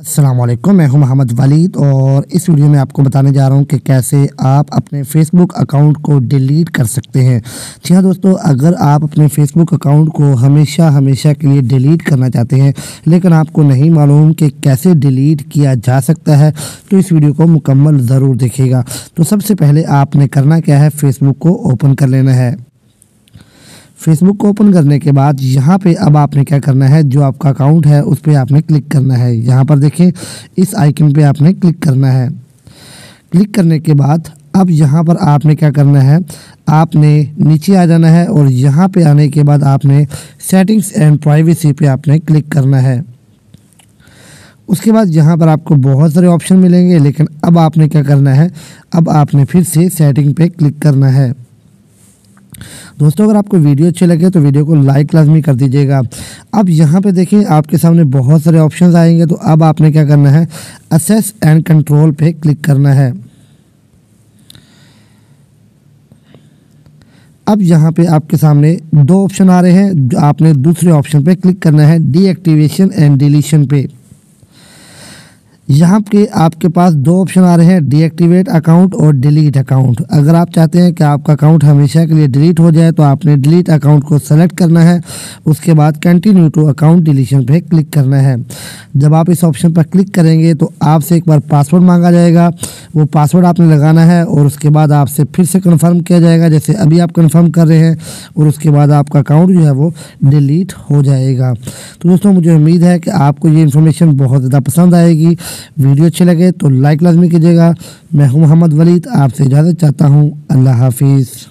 अस्सलामुअलैकुम, मैं हूं मोहम्मद वलीद और इस वीडियो में आपको बताने जा रहा हूं कि कैसे आप अपने फेसबुक अकाउंट को डिलीट कर सकते हैं। जी हाँ दोस्तों, अगर आप अपने फेसबुक अकाउंट को हमेशा के लिए डिलीट करना चाहते हैं लेकिन आपको नहीं मालूम कि कैसे डिलीट किया जा सकता है तो इस वीडियो को मुकम्मल ज़रूर देखिएगा। तो सबसे पहले आपने करना क्या है, फेसबुक को ओपन कर लेना है। फेसबुक को ओपन करने के बाद यहाँ पे अब आपने क्या करना है, जो आपका अकाउंट है उस पर आपने क्लिक करना है। यहाँ पर देखें, इस आइकन पे आपने क्लिक करना है। क्लिक करने के बाद अब यहाँ पर आपने क्या करना है, आपने नीचे आ जाना है और यहाँ पे आने के बाद आपने सेटिंग्स एंड प्राइवेसी पे आपने क्लिक करना है। उसके बाद यहाँ पर आपको बहुत सारे ऑप्शन मिलेंगे, लेकिन अब आपने क्या करना है, अब आपने फिर से सेटिंग पे क्लिक करना है। दोस्तों, अगर आपको वीडियो अच्छे लगे तो वीडियो को लाइक लाजमी कर दीजिएगा। अब यहाँ पे देखिए, आपके सामने बहुत सारे ऑप्शंस आएंगे, तो अब आपने क्या करना है, असेस एंड कंट्रोल पे क्लिक करना है। अब यहाँ पे आपके सामने दो ऑप्शन आ रहे हैं, जो आपने दूसरे ऑप्शन पे क्लिक करना है, डीएक्टिवेशन एंड डिलीशन पे। यहाँ पे आपके पास दो ऑप्शन आ रहे हैं, डीएक्टिवेट अकाउंट और डिलीट अकाउंट। अगर आप चाहते हैं कि आपका अकाउंट हमेशा के लिए डिलीट हो जाए तो आपने डिलीट अकाउंट को सेलेक्ट करना है। उसके बाद कंटिन्यू टू अकाउंट डिलीशन पे क्लिक करना है। जब आप इस ऑप्शन पर क्लिक करेंगे तो आपसे एक बार पासवर्ड मांगा जाएगा, वो पासवर्ड आपने लगाना है और उसके बाद आपसे फिर से कन्फर्म किया जाएगा, जैसे अभी आप कन्फर्म कर रहे हैं, और उसके बाद आपका अकाउंट जो है वो डिलीट हो जाएगा। तो दोस्तों, मुझे उम्मीद है कि आपको ये इन्फॉर्मेशन बहुत ज़्यादा पसंद आएगी। वीडियो अच्छे लगे तो लाइक लाजमी कीजिएगा। मैं हूं मोहम्मद वलीद, आपसे इजाज़त चाहता हूं। अल्लाह हाफिज़।